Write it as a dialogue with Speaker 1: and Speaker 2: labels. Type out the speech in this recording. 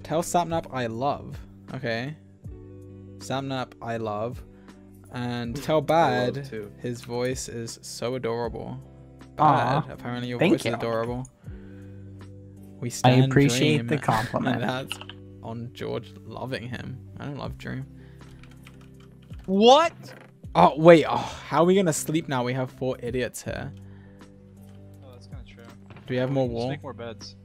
Speaker 1: Tell Sapnap I love. Okay. Sapnap I love. And tell Bad his voice is so adorable. Bad, apparently your voice is adorable. We stand
Speaker 2: I appreciate
Speaker 1: Dream,
Speaker 2: the compliment.
Speaker 1: And that's on George loving him. I don't love Dream.
Speaker 3: What?
Speaker 1: Oh, wait. Oh, how are we going to sleep now? We have 4 idiots here.
Speaker 3: Oh, that's kind of true.
Speaker 1: Do we have more
Speaker 3: Let's
Speaker 1: wool?
Speaker 3: make more beds.